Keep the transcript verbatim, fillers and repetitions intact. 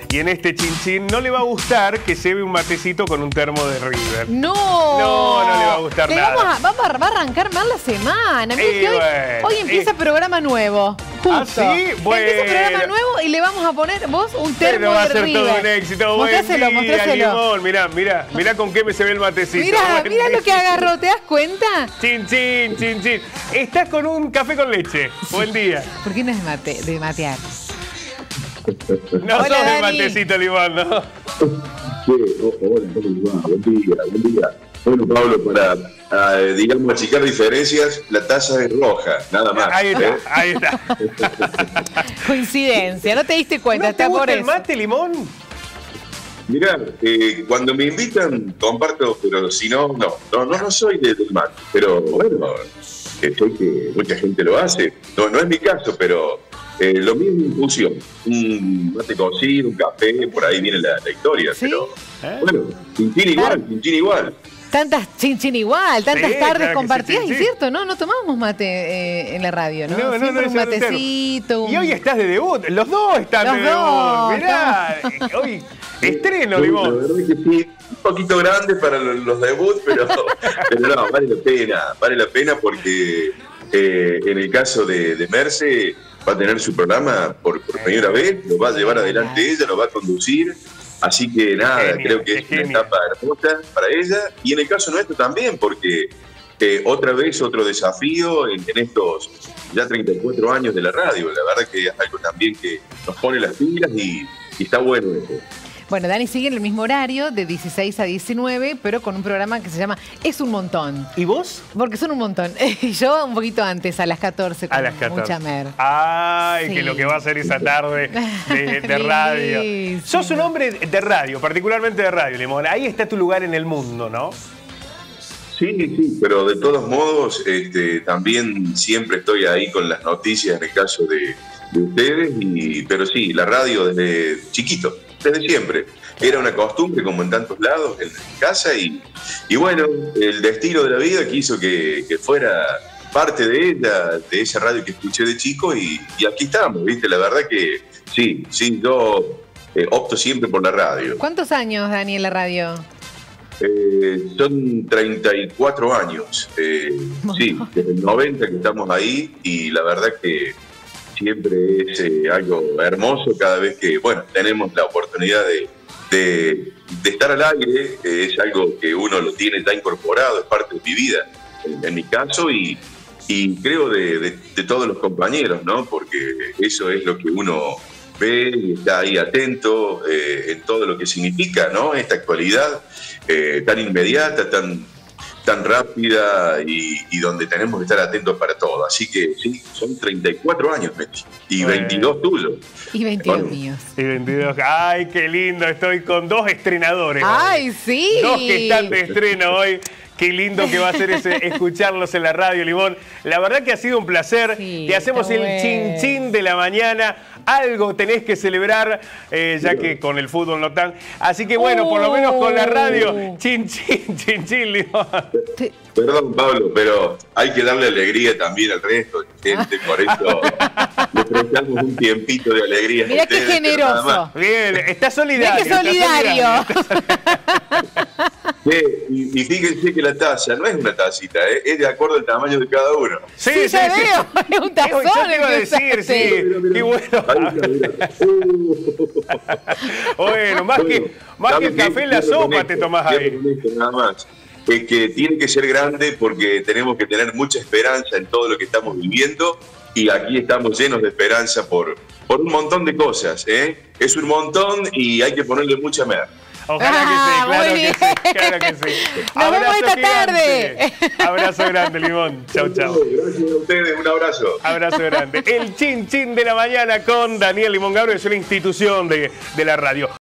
Y en este chinchín no le va a gustar que lleve un matecito con un termo de River. No. No, no le va a gustar le nada. Vamos a, vamos a, va a arrancar mal la semana. Mirá Eh, que hoy, bueno, hoy empieza eh. programa nuevo. Justo. ¿Ah, sí? Bueno. Empieza programa nuevo y le vamos a poner vos un termo Pero va a de ser River. todo un éxito. Mostráselo, Buen día, mostráselo. Limón. Mirá, mirá, mirá con qué me se ve el matecito. Mirá, Buen mirá día. lo que agarró, ¿te das cuenta? Chin, chin, chin, chin. Estás con un café con leche. Buen día. ¿Por qué no es de, mate, de matear? No Hola, sos de Dani. matecito, Limón, ¿no? Sí, ojo, hola, ¿cómo va? Buen día, buen día. Bueno, Pablo, para, eh, digamos, achicar diferencias, la taza es roja, nada más. Ahí está, ¿eh? ahí está. Coincidencia, no te diste cuenta, ¿No te está por gusta el eso. mate, Limón? Mirá, eh, cuando me invitan, comparto, pero si no, no, no, no, no soy de- del mate. Pero bueno, eh, sé que mucha gente lo hace. No, no es mi caso, pero eh, lo mismo infusión. Un mate cocido, un café, por ahí viene la, la historia. ¿Sí? Pero ¿Eh? bueno, chinchín igual, chinchín igual. Tantas chin chin igual, tantas Sí, tardes claro que compartidas, sí, sí, y sí. cierto, ¿no? No tomamos mate eh, en la radio, ¿no? No, no, Siempre no, un es el termo. matecito. un- Y hoy estás de debut. Los dos están Los de dos, debut. Mirá, hoy estreno, La Limón. verdad es que sí, un poquito grande para los, los debuts, pero, pero no, vale la pena, vale la pena porque eh, en el caso de, de Merce va a tener su programa por, por primera vez, lo va a llevar adelante ella, lo va a conducir, así que nada, Genial, creo que qué es una genial. etapa hermosa para ella y en el caso nuestro también, porque eh, otra vez otro desafío en, en estos ya treinta y cuatro años de la radio, la verdad que es algo también que nos pone las pilas y, y está bueno eso. Bueno, Dani sigue en el mismo horario, de dieciséis a diecinueve, pero con un programa que se llama Es un montón. ¿Y vos? Porque son un montón. Y yo un poquito antes, a las catorce, con A las catorce. mucha mer. Ay, Sí. que lo que va a hacer esa tarde de, de radio. Lindísimo. Sos un hombre de radio, particularmente de radio, Limón. Ahí está tu lugar en el mundo, ¿no? Sí, sí, pero de todos modos, este, también siempre estoy ahí con las noticias en el caso de, de ustedes, y, pero sí, la radio desde chiquito, desde siempre. Era una costumbre como en tantos lados, en casa, y, y bueno, el destino de la vida quiso que, que fuera parte de ella, de esa radio que escuché de chico, y, y aquí estamos, ¿viste? La verdad que sí, sí, yo eh, opto siempre por la radio. ¿Cuántos años, Dani, en la radio? Eh, son treinta y cuatro años, eh, sí, desde el noventa que estamos ahí y la verdad que siempre es eh, algo hermoso cada vez que, bueno, tenemos la oportunidad de, de, de estar al aire, eh, es algo que uno lo tiene ya incorporado, es parte de mi vida, en, en mi caso, y, y creo de, de, de todos los compañeros, ¿no? Porque eso es lo que uno ve y está ahí atento eh, en todo lo que significa, ¿no? Esta actualidad eh, tan inmediata, tan, tan rápida y, y donde tenemos que estar atentos para todo. Así que sí, son treinta y cuatro años, Meti, y Bueno. veintidós tuyos. Y veintidós Bueno. míos. Y veintidós. Ay, qué lindo. Estoy con dos estrenadores. ¡Ay, hoy. sí! Dos que están de estreno hoy. Qué lindo que va a ser ese, escucharlos en la radio, Limón. La verdad que ha sido un placer. Sí, Te hacemos está el bueno. chin chin de la mañana. Algo tenés que celebrar, eh, ya que con el fútbol no tan. Así que bueno, por lo menos con la radio, chin chin, chin chin, Limón. Te- Perdón, Pablo, pero hay que darle alegría también al resto de gente, por eso le prestamos un tiempito de alegría. a Mirá qué ustedes, pero nada generoso. más. Bien, está solidario. Mirá qué está solidario. Sí, y, y fíjense que la taza no es una tacita, ¿eh? Es de acuerdo al tamaño de cada uno. Sí, Sí, sí, ya sí. veo. Es un tazón Yo te el iba a que decir, usaste. sí. Mira, mira. Qué bueno. Ahí está, mira. Uh. Bueno, más que, Bueno, más que ¿sabes el qué? café en la Cierro con sopa esto, te tomás cierro ahí. con esto nada más. Es que tiene que ser grande porque tenemos que tener mucha esperanza en todo lo que estamos viviendo y aquí estamos llenos de esperanza por, por un montón de cosas, ¿eh? Es un montón y hay que ponerle mucha mer. Ojalá Ah, que sí, claro muy que bien. sí, claro que sí. Nos vemos Abrazo esta gigante. tarde. Abrazo grande, Limón. Chau, chau. Gracias a ustedes, un abrazo. Abrazo grande. El chin chin de la mañana con Daniel Limón Gabro, es una institución de, de la radio.